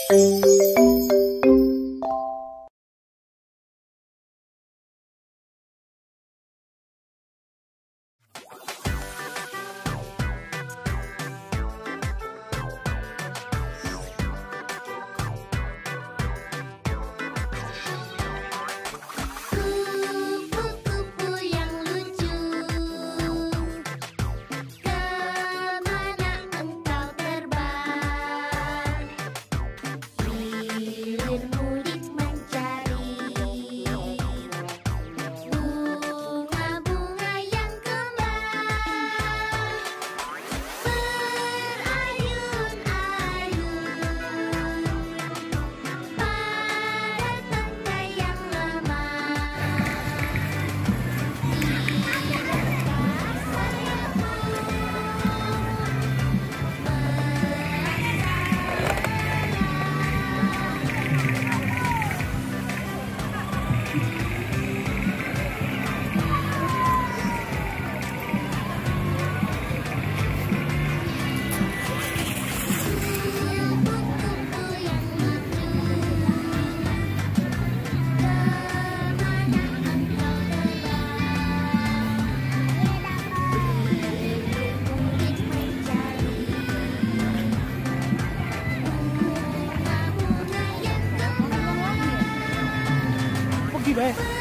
Kupu-kupu yang lucu, kemana engkau terbang? Hilir mudik mencari bunga-bunga yang kembang. Berayun-ayun pada tangkai yang lemah. Kupu-kupu yang lucu, kemana engkau terbang? Hilir mudik mencari bunga-bunga yang kembang. Pergi, Bay.